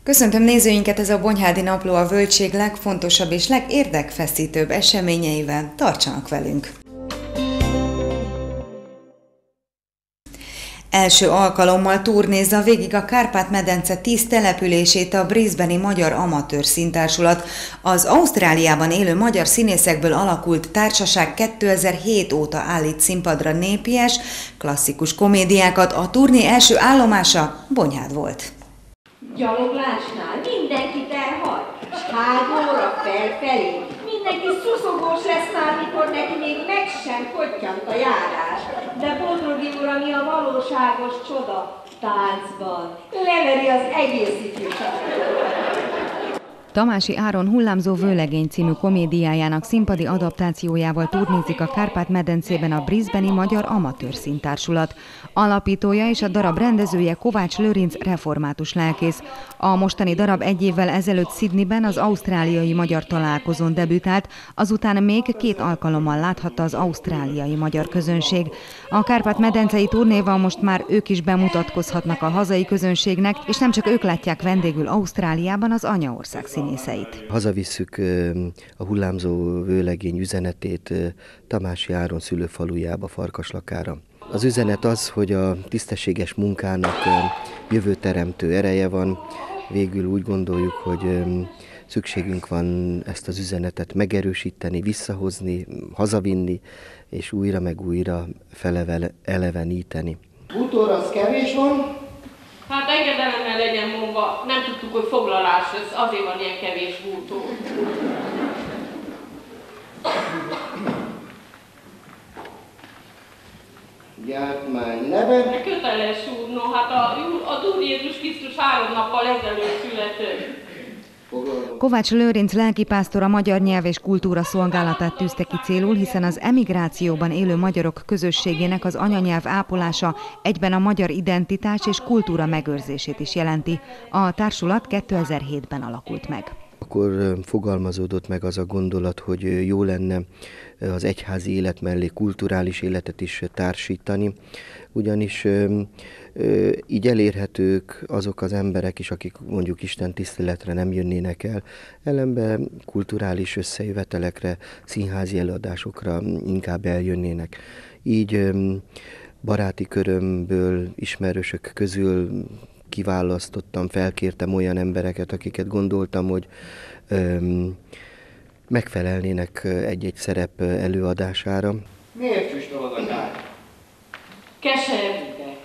Köszöntöm nézőinket, ez a Bonyhádi Napló a Völgység legfontosabb és legérdekfeszítőbb eseményeivel. Tartsanak velünk! Első alkalommal turnézza végig a Kárpát-medence 10 települését a Brisbane-i Magyar Amatőr Színtársulat. Az Ausztráliában élő magyar színészekből alakult társaság 2007 óta állít színpadra népies, klasszikus komédiákat. A turné első állomása Bonyhád volt. Gyaloglásnál mindenkit elhagy, s hágóra felfelé. Mindenki szuszogós lesz már, mikor neki még meg sem pottyant a járás. De Bodrogi úr, ami a valóságos csoda, táncban leveri az egész ifjúságot. Tamási Áron Hullámzó vőlegény című komédiájának színpadi adaptációjával turnézik a Kárpát-medencében a Brisbane-i Magyar Amatőr Színtársulat. Alapítója és a darab rendezője Kovács Lőrinc református lelkész. A mostani darab egy évvel ezelőtt Sydneyben az ausztráliai magyar találkozón debütált, azután még 2 alkalommal láthatta az ausztráliai magyar közönség. A Kárpát-medencei turnéval most már ők is bemutatkozhatnak a hazai közönségnek, és nem csak ők látják vendégül Ausztráliában az anyaország színészeit. Hazavisszük a Hullámzó vőlegény üzenetét Tamási Áron szülőfalujába, Farkaslakára. Az üzenet az, hogy a tisztességes munkának jövőteremtő ereje van. Végül úgy gondoljuk, hogy szükségünk van ezt az üzenetet megerősíteni, visszahozni, hazavinni, és újra meg újra eleveníteni. Bútor az kevés van? Hát engedelemmel legyen mondva, nem tudtuk, hogy foglalás lesz, azért van ilyen kevés bútor. Gyártmány neve? Köteles úr, no hát az Úr Jézus Krisztus 3 nappal ezelőtt született. Kovács Lőrinc lelkipásztor a magyar nyelv és kultúra szolgálatát tűzte ki célul, hiszen az emigrációban élő magyarok közösségének az anyanyelv ápolása egyben a magyar identitás és kultúra megőrzését is jelenti. A társulat 2007-ben alakult meg. Akkor fogalmazódott meg az a gondolat, hogy jó lenne az egyházi élet mellé kulturális életet is társítani, ugyanis így elérhetők azok az emberek is, akik mondjuk Isten tiszteletre nem jönnének el, ellenben kulturális összejövetelekre, színházi előadásokra inkább eljönnének. Így baráti körömből, ismerősök közül kiválasztottam, felkértem olyan embereket, akiket gondoltam, hogy megfelelnének egy-egy szerep előadására. Miért füstölöd a kár? Keserűbe.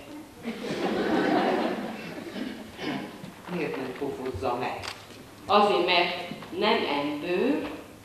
Miért nem pofozza meg? Azért, mert nem ember.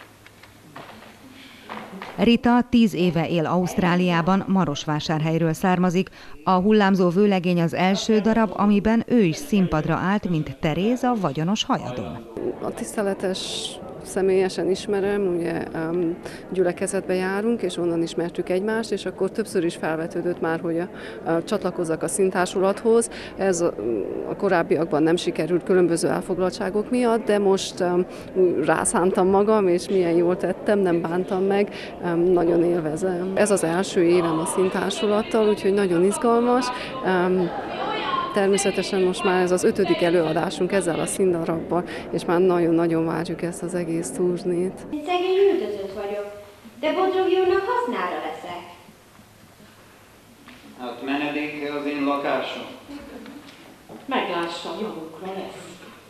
Rita 10 éve él Ausztráliában, Marosvásárhelyről származik. A Hullámzó vőlegény az első darab, amiben ő is színpadra állt, mint Teréz a vagyonos hajadon. A tiszteletes személyesen ismerem, ugye gyülekezetbe járunk, és onnan ismertük egymást, és akkor többször is felvetődött már, hogy csatlakozzak a színtársulathoz. Ez a korábbiakban nem sikerült különböző elfoglaltságok miatt, de most rászántam magam, és milyen jól tettem, nem bántam meg, nagyon élvezem. Ez az első évem a színtársulattal, úgyhogy nagyon izgalmas. Természetesen most már ez az 5. előadásunk ezzel a színdarabbal, és már nagyon-nagyon várjuk ezt az egész turnét. Szegény üldözött vagyok, de Bodrogi úrnak hasznára leszek. Hát menedéke az én lakásom. Meglássa, javukra lesz.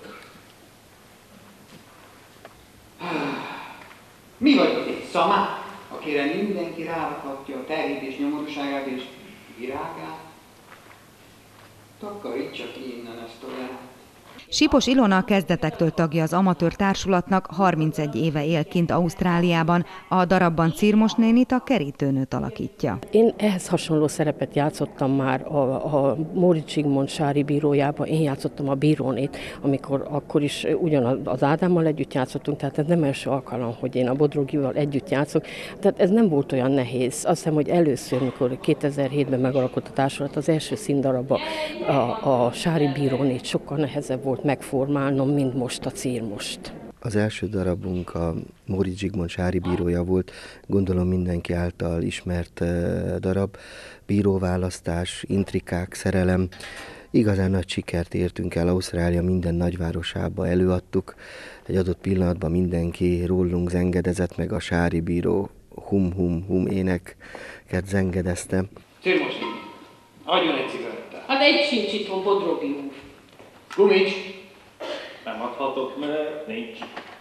Mi vagy egy szamár, akire mindenki rárakhatja a terhét és nyomorúságát és virágát? Takarítsa ki innen ezt a lehet. Sipos Ilona a kezdetektől tagja az amatőr társulatnak, 31 éve él kint Ausztráliában. A darabban Cirmos nénit a kerítőnőt alakítja. Én ehhez hasonló szerepet játszottam már a Móricz Zsigmond sári bírójában. Én játszottam a bírónét, akkor is ugyanaz Ádámmal együtt játszottunk, tehát ez nem első alkalom, hogy én a Bodrogival együtt játszok. Tehát ez nem volt olyan nehéz. Azt hiszem, hogy először, mikor 2007-ben megalakult a társulat, az első színdarabba a sári bírónét sokkal nehezebb volt megformálnom, mint most a Cirmost. Az első darabunk a Móricz Zsigmond sári bírója volt, gondolom mindenki által ismert darab, bíróválasztás, intrikák, szerelem, Igazán nagy sikert értünk el, Ausztrália minden nagyvárosába előadtuk. Egy adott pillanatban mindenki rólunk zengedezett, meg a Sári bíró hum-hum-hum éneket zengedezte. Cirmosi, adjon egy cigarettát. Hát egy sincs itthon, Bodrogi úr. Gumics. Nem adhatok, mert nincs.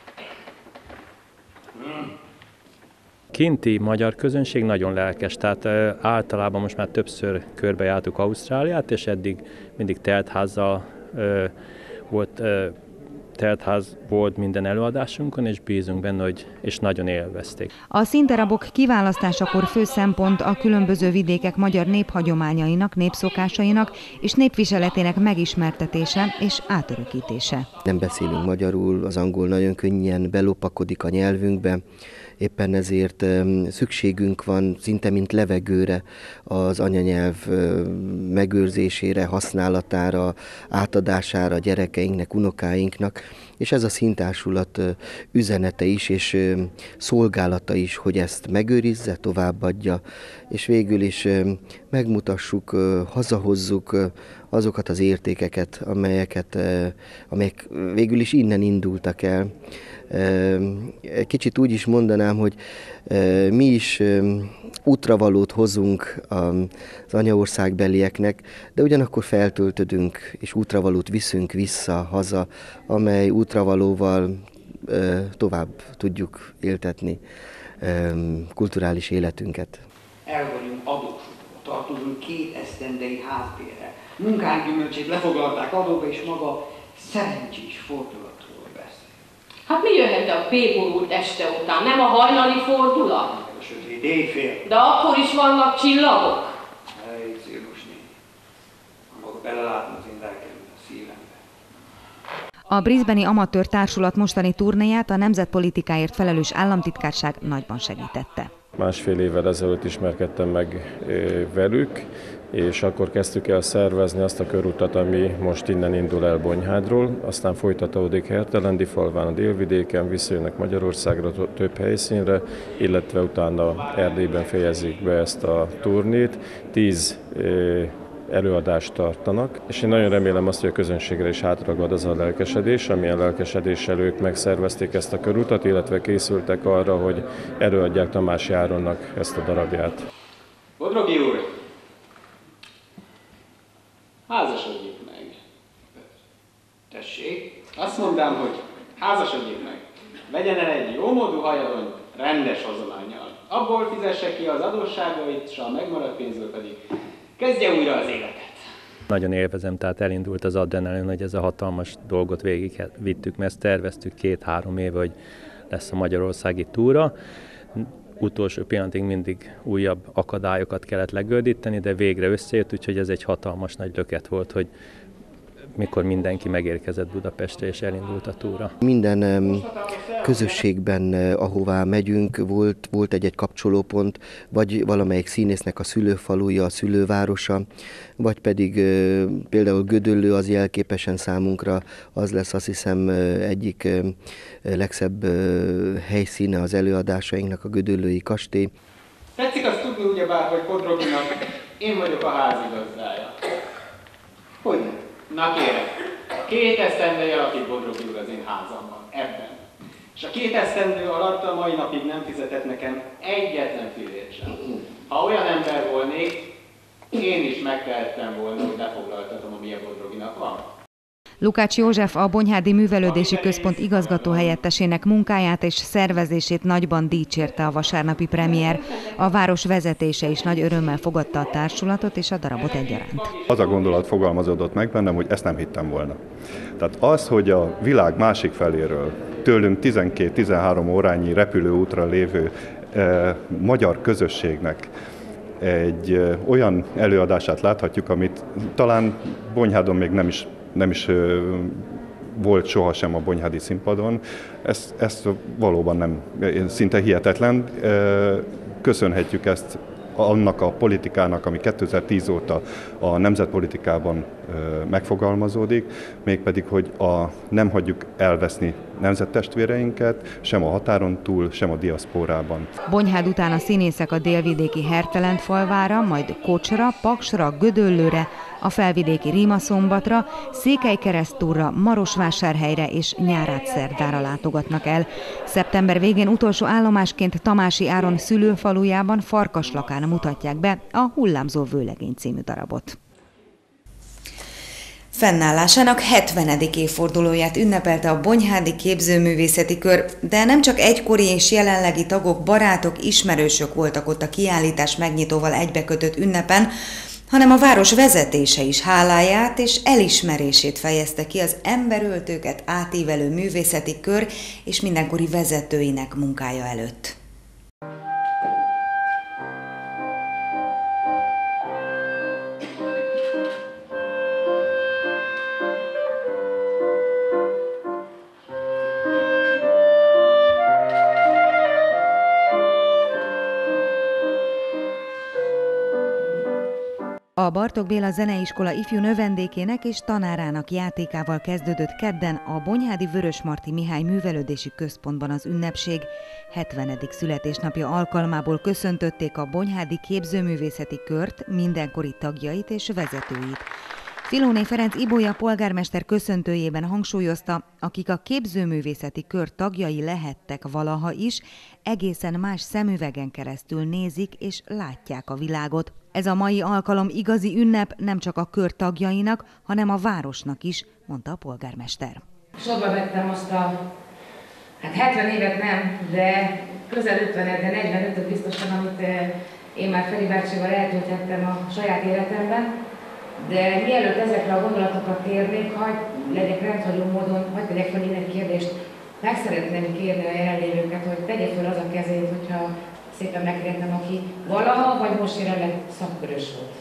Kinti magyar közönség nagyon lelkes, tehát általában most már többször körbejártuk Ausztráliát, és eddig mindig teltházzal volt, teltház volt minden előadásunkon, és bízunk benne, hogy és nagyon élvezték. A színdarabok kiválasztásakor fő szempont a különböző vidékek magyar néphagyományainak, népszokásainak és népviseletének megismertetése és átörökítése. Nem beszélünk magyarul, az angol nagyon könnyen belopakodik a nyelvünkbe, éppen ezért szükségünk van szinte mint levegőre az anyanyelv megőrzésére, használatára, átadására gyerekeinknek, unokáinknak, és ez a színtársulat üzenete is, és szolgálata is, hogy ezt megőrizze, továbbadja, és végül is megmutassuk, hazahozzuk azokat az értékeket, amelyek végül is innen indultak el. Kicsit úgy is mondanám, hogy mi is útravalót hozunk az anyaországbelieknek, de ugyanakkor feltöltödünk és útravalót viszünk vissza haza, amely útravalóval tovább tudjuk éltetni kulturális életünket. El vagyunk adósodva, tartozunk 2 esztendei házbérre. Munkánk gyümölcsét lefoglalták adóba, és maga szerencsés fordulatról beszél. Hát mi jöhet a péborult este után? Nem a hajnali fordulat? A sötét éjfél. De akkor is vannak csillagok. Ej, Cirmos néni, maga belelátna az én lelkembe, a szívembe. A Brisbane-i amatőr társulat mostani turnéját a nemzetpolitikáért felelős államtitkárság nagyban segítette. Másfél évvel ezelőtt ismerkedtem meg velük, és akkor kezdtük el szervezni azt a körutat, ami most innen indul el Bonyhádról, aztán folytatódik Hertelendi falván a délvidéken, visszajönnek Magyarországra több helyszínre, illetve utána Erdélyben fejezik be ezt a turnét. 10 előadást tartanak, és én nagyon remélem azt, hogy a közönségre is átragad az a lelkesedés, amilyen lelkesedéssel ők megszervezték ezt a körutat, illetve készültek arra, hogy előadják Tamási Áronnak ezt a darabját. Bodrogi úr, házasodjék meg. Tessék, azt mondám, hogy házasodjék meg. Vegyen el egy jómódú hajadon, rendes hozománnyal. Abból fizesse ki az adósságait, és a megmaradt pénzből pedig kezdje újra az életet. Nagyon élvezem, tehát elindult az adrenalin, hogy ez a hatalmas dolgot végigvittük, mert ezt terveztük 2-3 éve, hogy lesz a magyarországi túra. Utolsó pillanatig mindig újabb akadályokat kellett legördíteni, de végre összejött, úgyhogy ez egy hatalmas nagy löket volt, hogy mikor mindenki megérkezett Budapestre és elindult a túra. Minden közösségben, ahová megyünk, volt egy kapcsolópont, vagy valamelyik színésznek a szülőfaluja, a szülővárosa, vagy pedig például Gödöllő az jelképesen számunkra, az lesz azt hiszem egyik legszebb helyszíne az előadásainknak, a gödöllői kastély. Tetszik azt tudni ugyebár, hogy Bodroginak én vagyok a házigazdája. Hogy nem? Na kérem, 2 esztendeje lakik Bodrogi úr az én házamban, ebben. És a 2 esztendő alatt a mai napig nem fizetett nekem egyetlen fillért sem. Ha olyan ember volnék, én is megtehettem volna, hogy lefoglaltatom, ami a Bodroginak van. Lukács József, a Bonyhádi Művelődési Központ igazgatóhelyettesének munkáját és szervezését nagyban dicsérte a vasárnapi premier. A város vezetése is nagy örömmel fogadta a társulatot és a darabot egyaránt. Az a gondolat fogalmazódott meg bennem, hogy ezt nem hittem volna. Tehát az, hogy a világ másik feléről, tőlünk 12-13 órányi repülőútra lévő magyar közösségnek egy olyan előadását láthatjuk, amit talán Bonyhádon még nem is volt sohasem a bonyhádi színpadon. Ez valóban nem, szinte hihetetlen. Köszönhetjük ezt annak a politikának, ami 2010 óta a nemzetpolitikában megfogalmazódik, mégpedig, hogy nem hagyjuk elveszni nemzettestvéreinket, sem a határon túl, sem a diaszpórában. Bonyhád után a színészek a délvidéki Hertelendfalvára, majd Kocsra, Paksra, Gödöllőre, a felvidéki Rímaszombatra, Székelykeresztúrra, Marosvásárhelyre és Nyárádszerdára látogatnak el. Szeptember végén utolsó állomásként Tamási Áron szülőfalujában, Farkaslakán mutatják be a Hullámzó vőlegény című darabot. Fennállásának 70. évfordulóját ünnepelte a Bonyhádi Képzőművészeti Kör, de nem csak egykori és jelenlegi tagok, barátok, ismerősök voltak ott a kiállítás megnyitóval egybekötött ünnepen, hanem a város vezetése is háláját és elismerését fejezte ki az emberöltőket átívelő művészeti kör és mindenkori vezetőinek munkája előtt. A Bartók Béla Zeneiskola ifjú növendékének és tanárának játékával kezdődött kedden a Bonyhádi Vörösmarty Mihály Művelődési Központban az ünnepség. 70. születésnapja alkalmából köszöntötték a Bonyhádi Képzőművészeti Kört, mindenkori tagjait és vezetőit. Filóné Ferenc Ibolya polgármester köszöntőjében hangsúlyozta, akik a képzőművészeti kör tagjai lehettek valaha is, egészen más szemüvegen keresztül nézik és látják a világot. Ez a mai alkalom igazi ünnep nem csak a kör tagjainak, hanem a városnak is, mondta a polgármester. Sorba vettem most 70 évet nem, de közel 50-et, de 45-öt biztosan, amit én már Feri bácsival eltöltettem a saját életemben. De mielőtt ezekre a gondolatokat térnék, hadd legyek rendhagyó módon, hadd tegyek fel innen kérdést. Meg szeretném kérni a jelenlévőket, hogy tegye fel az a kezét, hogyha szépen megkérdetem, aki valaha vagy most jelenleg szakkörös volt.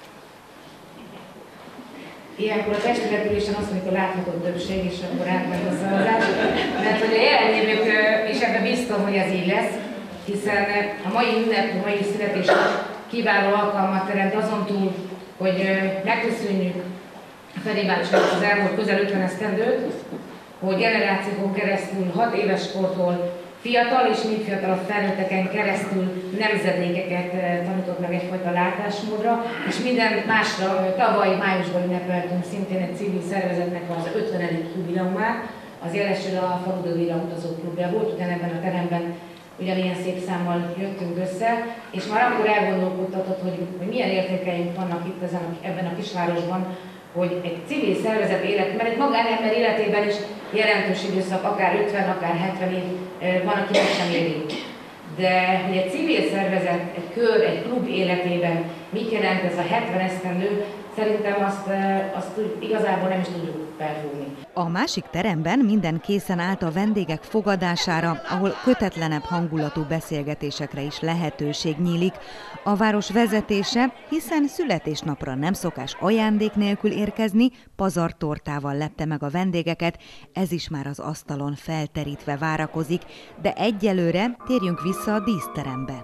Ilyenkor a testületülésen azt mondjuk, a látható többség, és akkor átmegy a szavazás. Mert hogy a jelenlévők is ebben biztos, hogy ez így lesz, hiszen a mai ünnep, a mai születésnap kiváló alkalmat teremt azon túl, hogy megköszönjük Feri bácsinak az elmúlt közel 50 esztendőt, hogy generációkon keresztül 6 éves kortól fiatal és még fiatalabb felnőtteken keresztül nemzedékeket tanított meg egyfajta látásmódra, és minden másra tavaly májusban ünnepeltünk szintén egy civil szervezetnek az 50. jubileumát, az jelesül a Faludövére utazó klubja volt, ugyanebben a teremben ugyanilyen szép számmal jöttünk össze, és már akkor elgondolkodtatott, hogy milyen értékeink vannak itt ebben a kisvárosban, hogy egy civil szervezet élet, mert egy magánember életében is jelentős időszak, akár 50, akár 70 év van, aki meg sem éri. De hogy egy civil szervezet, egy kör, egy klub életében mit jelent ez a 70 esztendő, szerintem azt igazából nem is tudjuk felfogni. A másik teremben minden készen állt a vendégek fogadására, ahol kötetlenebb hangulatú beszélgetésekre is lehetőség nyílik. A város vezetése, hiszen születésnapra nem szokás ajándék nélkül érkezni, pazartortával lepte meg a vendégeket, ez is már az asztalon felterítve várakozik, de egyelőre térjünk vissza a díszterembe.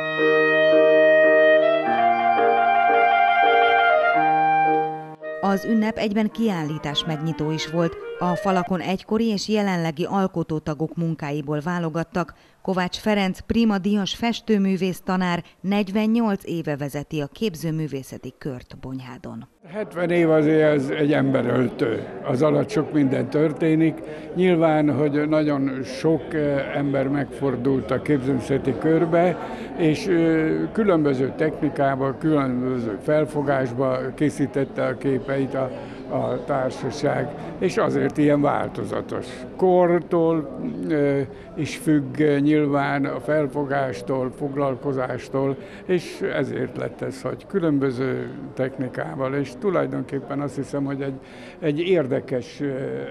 Az ünnep egyben kiállítás megnyitó is volt. A falakon egykori és jelenlegi alkotótagok munkáiból válogattak. Kovács Ferenc Prima díjas festőművész tanár 48 éve vezeti a képzőművészeti kört Bonyhádon. 70 év azért ez egy emberöltő, az alatt sok minden történik. Nyilván, hogy nagyon sok ember megfordult a képzőművészeti körbe, és különböző technikában, különböző felfogásban készítette a képeit a társaság, és azért ilyen változatos. Kortól is függ nyilván, a felfogástól, foglalkozástól, és ezért lett ez, hogy különböző technikával, és tulajdonképpen azt hiszem, hogy egy érdekes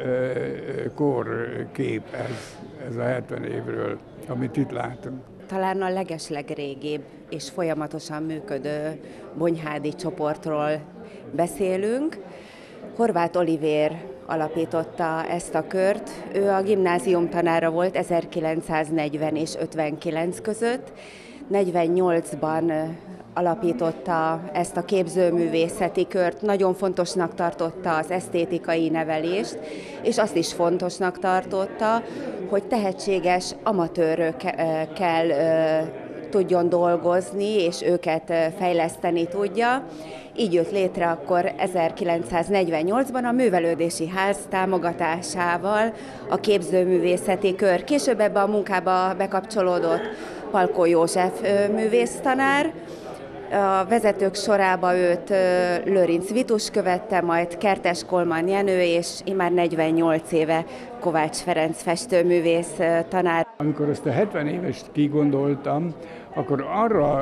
korkép ez a 70 évről, amit itt látunk. Talán a legeslegrégibb és folyamatosan működő bonyhádi csoportról beszélünk. Horváth Olivér alapította ezt a kört. Ő a gimnázium tanára volt 1940 és 59 között, 48-ban alapította ezt a képzőművészeti kört, nagyon fontosnak tartotta az esztétikai nevelést, és azt is fontosnak tartotta, hogy tehetséges amatőrökkel tudjon dolgozni, és őket fejleszteni tudja. Így jött létre akkor 1948-ban a Művelődési Ház támogatásával a képzőművészeti kör. Később ebbe a munkába bekapcsolódott Palkó József művésztanár, a vezetők sorába őt Lőrinc Vitus követte, majd Kertes Kolman Jenő, és immár 48 éve Kovács Ferenc festőművész tanár. Amikor ezt a 70 évest kigondoltam, akkor arra,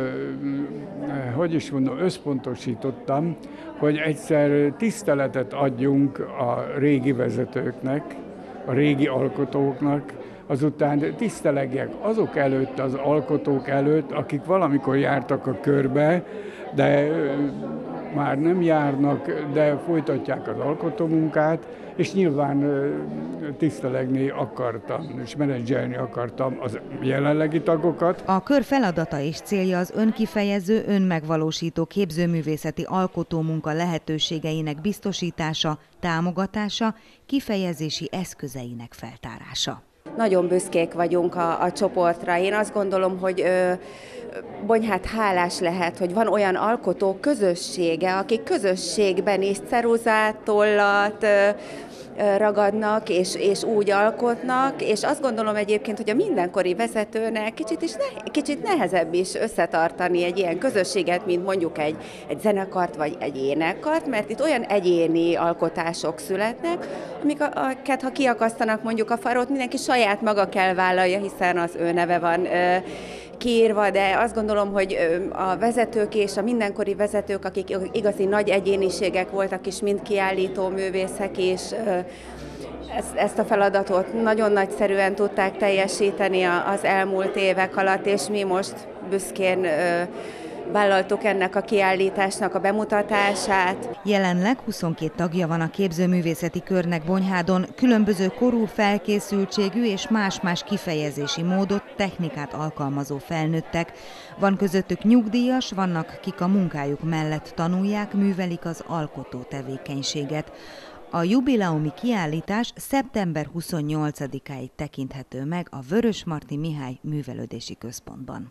összpontosítottam, hogy egyszer tiszteletet adjunk a régi vezetőknek, a régi alkotóknak, azután tisztelegjek azok előtt, az alkotók előtt, akik valamikor jártak a körbe, de már nem járnak, de folytatják az alkotómunkát, és nyilván tisztelegni akartam, és menedzselni akartam az jelenlegi tagokat. A kör feladata és célja az önkifejező, önmegvalósító képzőművészeti alkotómunka lehetőségeinek biztosítása, támogatása, kifejezési eszközeinek feltárása. Nagyon büszkék vagyunk a csoportra. Én azt gondolom, hogy Bonyhád hálás lehet, hogy van olyan alkotó közössége, akik közösségben is ceruzát, tollat ragadnak, és úgy alkotnak, és azt gondolom egyébként, hogy a mindenkori vezetőnek kicsit nehezebb is összetartani egy ilyen közösséget, mint mondjuk egy zenekart vagy egy énekkart, mert itt olyan egyéni alkotások születnek, amiket ha kiakasztanak mondjuk a farót, mindenki saját maga kell vállalja, hiszen az ő neve van kiírva, de azt gondolom, hogy a vezetők és a mindenkori vezetők, akik igazi nagy egyéniségek voltak, és mind kiállító művészek, és ezt a feladatot nagyon nagyszerűen tudták teljesíteni az elmúlt évek alatt, és mi most büszkén vállaltuk ennek a kiállításnak a bemutatását. Jelenleg 22 tagja van a képzőművészeti körnek Bonyhádon, különböző korú, felkészültségű és más-más kifejezési módot, technikát alkalmazó felnőttek. Van közöttük nyugdíjas, vannak, kik a munkájuk mellett tanulják, művelik az alkotó tevékenységet. A jubileumi kiállítás szeptember 28-áig tekinthető meg a Vörösmarty Mihály Művelődési Központban.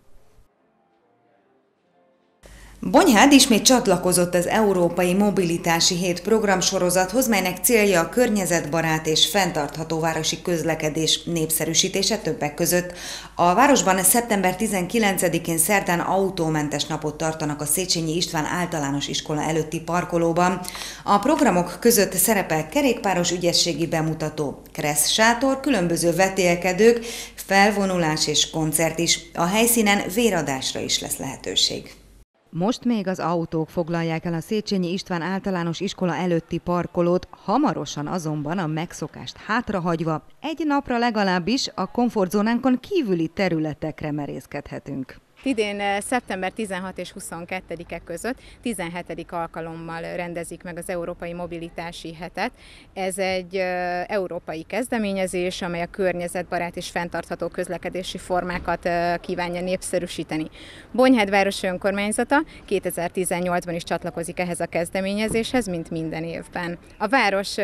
Bonyhád ismét csatlakozott az Európai Mobilitási Hét programsorozathoz, melynek célja a környezetbarát és fenntartható városi közlekedés népszerűsítése többek között. A városban szeptember 19-én szerdán autómentes napot tartanak a Széchenyi István általános iskola előtti parkolóban. A programok között szerepel kerékpáros ügyességi bemutató, kressz sátor, különböző vetélkedők, felvonulás és koncert is. A helyszínen véradásra is lesz lehetőség. Most még az autók foglalják el a Széchenyi István általános iskola előtti parkolót, hamarosan azonban a megszokást hátrahagyva egy napra legalábbis a komfortzónánkon kívüli területekre merészkedhetünk. Idén szeptember 16 és 22-e között 17. alkalommal rendezik meg az Európai Mobilitási Hetet. Ez egy európai kezdeményezés, amely a környezetbarát és fenntartható közlekedési formákat kívánja népszerűsíteni. Bonyhád városi önkormányzata 2018-ban is csatlakozik ehhez a kezdeményezéshez, mint minden évben. A város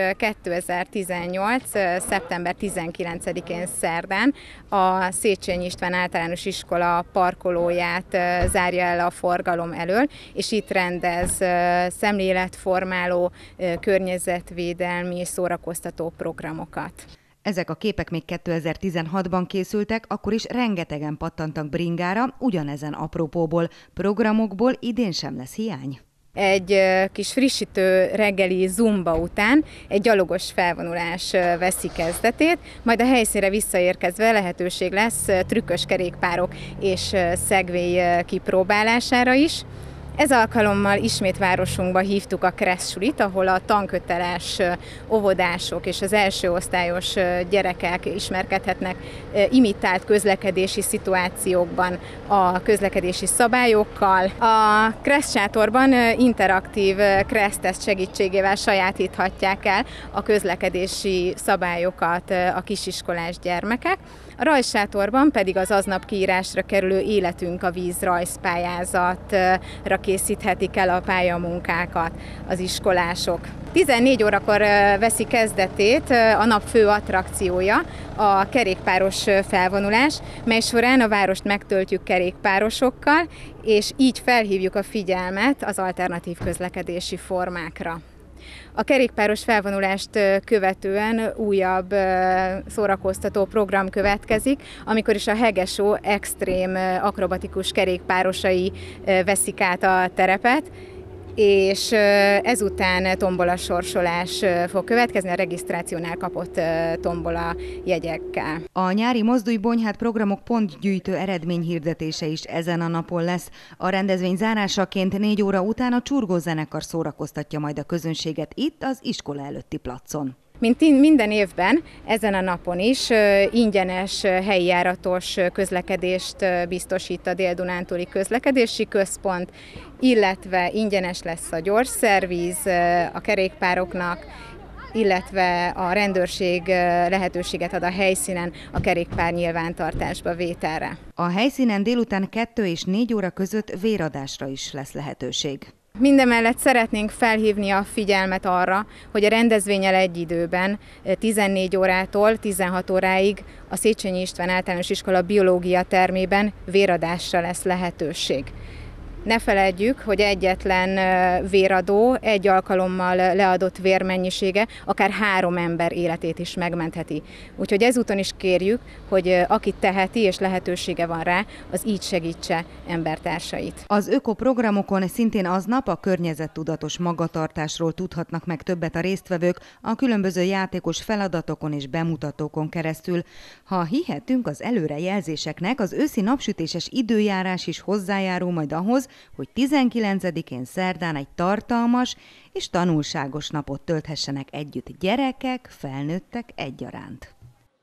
2018. szeptember 19-én szerdán a Széchenyi István általános iskola parkoló zárja el a forgalom elől, és itt rendez szemléletformáló, környezetvédelmi és szórakoztató programokat. Ezek a képek még 2016-ban készültek, akkor is rengetegen pattantak bringára, ugyanezen apropóból, programokból idén sem lesz hiány. Egy kis frissítő reggeli zumba után egy gyalogos felvonulás veszi kezdetét, majd a helyszínre visszaérkezve lehetőség lesz trükkös kerékpárok és szegvély kipróbálására is. Ez alkalommal ismét városunkba hívtuk a Kressz sulit, ahol a tanköteles óvodások és az első osztályos gyerekek ismerkedhetnek imitált közlekedési szituációkban a közlekedési szabályokkal. A Kressz sátorban interaktív kresszteszt segítségével sajátíthatják el a közlekedési szabályokat a kisiskolás gyermekek. A rajzsátorban pedig az aznap kiírásra kerülő Életünk a víz rajzpályázatra készíthetik el a pályamunkákat az iskolások. 14 órakor veszi kezdetét a nap fő attrakciója, a kerékpáros felvonulás, mely során a várost megtöltjük kerékpárosokkal, és így felhívjuk a figyelmet az alternatív közlekedési formákra. A kerékpáros felvonulást követően újabb szórakoztató program következik, amikor is a Hegesó extrém akrobatikus kerékpárosai veszik át a terepet, és ezután tombola sorsolás fog következni a regisztrációnál kapott tombola jegyekkel. A nyári Mozdulj Bonyhád programok pontgyűjtő eredményhirdetése is ezen a napon lesz. A rendezvény zárásaként 4 óra után a Csurgó zenekar szórakoztatja majd a közönséget itt az iskola előtti placon. Mint minden évben, ezen a napon is ingyenes helyi járatos közlekedést biztosít a Dél-Dunántúli Közlekedési Központ, illetve ingyenes lesz a gyors szerviz a kerékpároknak, illetve a rendőrség lehetőséget ad a helyszínen a kerékpár nyilvántartásba vételre. A helyszínen délután 2 és 4 óra között véradásra is lesz lehetőség. Mindemellett szeretnénk felhívni a figyelmet arra, hogy a rendezvénnyel egy időben 14 órától 16 óráig a Széchenyi István Általános Iskola biológia termében véradásra lesz lehetőség. Ne feledjük, hogy egyetlen véradó egy alkalommal leadott vérmennyisége akár 3 ember életét is megmentheti. Úgyhogy ezúton is kérjük, hogy aki teheti és lehetősége van rá, az így segítse embertársait. Az ökoprogramokon szintén aznap a környezettudatos magatartásról tudhatnak meg többet a résztvevők a különböző játékos feladatokon és bemutatókon keresztül. Ha hihetünk az előrejelzéseknek, az őszi napsütéses időjárás is hozzájárul majd ahhoz, hogy 19-én szerdán egy tartalmas és tanulságos napot tölthessenek együtt gyerekek, felnőttek egyaránt.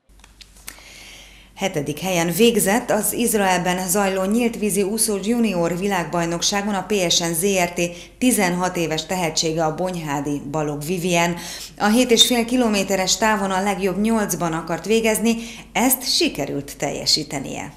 7. helyen végzett az Izraelben zajló nyíltvízi úszó junior világbajnokságon a PSN ZRT 16 éves tehetsége a bonyhádi Balogh Vivien. A 7,5 kilométeres távon a legjobb 8-ban akart végezni, ezt sikerült teljesítenie.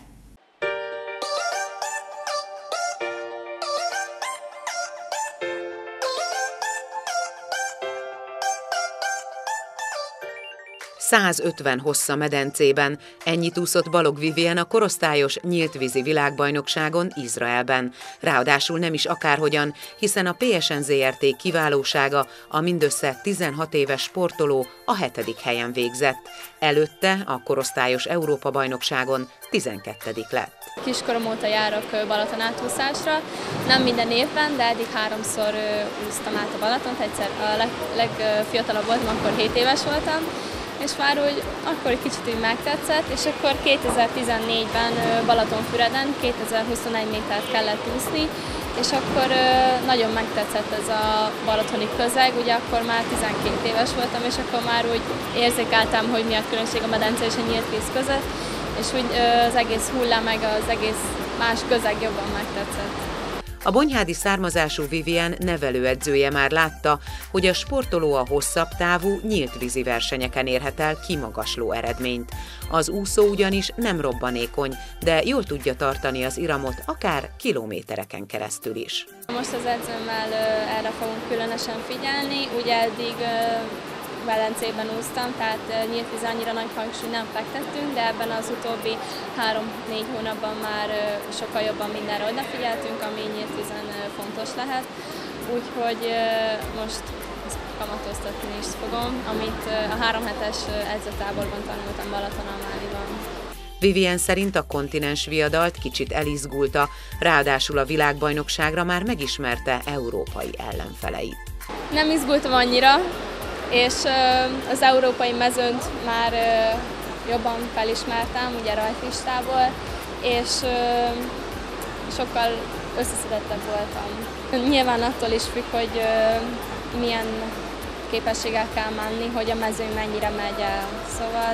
...150 hossza medencében. Ennyit úszott Balogh Vivien a korosztályos nyíltvízi világbajnokságon Izraelben. Ráadásul nem is akárhogyan, hiszen a PSN ZRT kiválósága, a mindössze 16 éves sportoló a 7. helyen végzett. Előtte a korosztályos Európa-bajnokságon 12. lett. Kiskorom óta járok Balaton átúszásra, nem minden évben, de eddig 3-szor úsztam át a Balatont, egyszer a legfiatalabb voltam, akkor 7 éves voltam, és már úgy akkor egy kicsit úgy megtetszett, és akkor 2014-ben Balatonfüreden 2021 métert kellett úszni, és akkor nagyon megtetszett ez a balatoni közeg, ugye akkor már 12 éves voltam, és akkor már úgy érzékeltem, hogy mi a különbség a medence és a nyílt víz között, és úgy az egész hullám meg az egész más közeg jobban megtetszett. A bonyhádi származású Vivien nevelőedzője már látta, hogy a sportoló a hosszabb távú nyíltvízi versenyeken érhet el kimagasló eredményt. Az úszó ugyanis nem robbanékony, de jól tudja tartani az iramot akár kilométereken keresztül is. Most az edzőmmel erre fogunk különösen figyelni, ugye eddig Velencében úsztam, tehát nyílt víz annyira nagy hangsúlyt nem fektettünk, de ebben az utóbbi 3-4 hónapban már sokkal jobban mindenre odafigyeltünk, ami nyílt vízen fontos lehet. Úgyhogy most ezt kamatoztatni is fogom, amit a 3 hetes edzőtáborban tanultam Balatonon Máliban. Vivien szerint a kontinens viadalt kicsit elizgulta, ráadásul a világbajnokságra már megismerte európai ellenfeleit. Nem izgultam annyira, és az európai mezőnyt már jobban felismertem, ugye rajtlistából, és sokkal összeszedettebb voltam. Nyilván attól is függ, hogy milyen képességgel kell menni, hogy a mezőny mennyire megy el. Szóval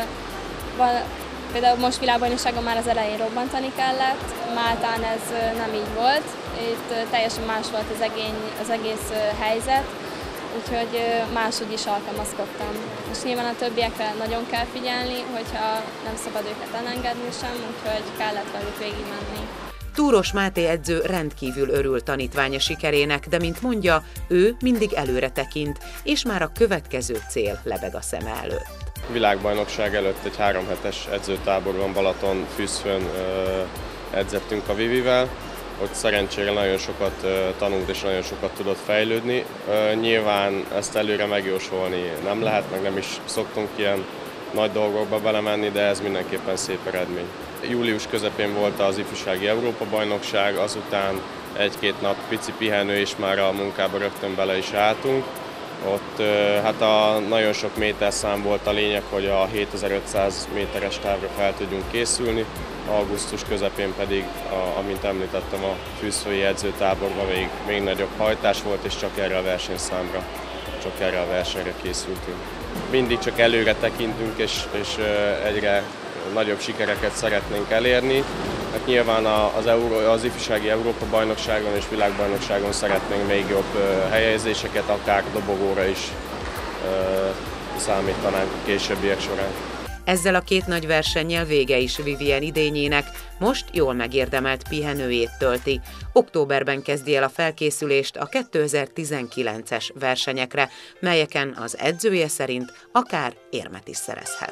például most világbajnokságon már az elején robbantani kellett, Máltán ez nem így volt, itt teljesen más volt az egész helyzet, úgyhogy máshogy is alkalmazkodtam. És nyilván a többiekre nagyon kell figyelni, hogyha nem szabad őket elengedni sem, úgyhogy kellett velük végigmenni. Túros Máté edző rendkívül örül tanítványa sikerének, de mint mondja, ő mindig előre tekint, és már a következő cél lebeg a szeme előtt. Világbajnokság előtt egy 3 hetes edzőtáborban Balaton Fűzfön edzettünk a Vivivel, ott szerencsére nagyon sokat tanult és nagyon sokat tudott fejlődni. Nyilván ezt előre megjósolni nem lehet, meg nem is szoktunk ilyen nagy dolgokba belemenni, de ez mindenképpen szép eredmény. Július közepén volt az ifjúsági Európa-bajnokság, azután 1-2 nap pici pihenő, és már a munkába rögtön bele is álltunk. Ott hát nagyon sok méterszám volt a lényeg, hogy a 7500 méteres távra fel tudjunk készülni. Augusztus közepén pedig, amint említettem, a fűzfői edzőtáborban még nagyobb hajtás volt, és csak erre a versenyszámra, csak erre a versenyre készültünk. Mindig csak előre tekintünk, és egyre nagyobb sikereket szeretnénk elérni. Hát nyilván az ifjúsági Európa-bajnokságon és világbajnokságon szeretnénk még jobb helyezéseket, akár dobogóra is számítanánk a későbbiek során. Ezzel a 2 nagy versennyel vége is Vivien idényének, most jól megérdemelt pihenőjét tölti. Októberben kezdi el a felkészülést a 2019-es versenyekre, melyeken az edzője szerint akár érmet is szerezhet.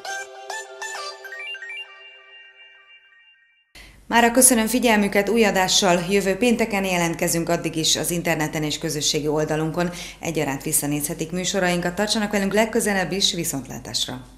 Mára köszönöm figyelmüket, új adással jövő pénteken jelentkezünk, addig is az interneten és közösségi oldalunkon egyaránt visszanézhetik műsorainkat. Tartsanak velünk legközelebb is, viszontlátásra!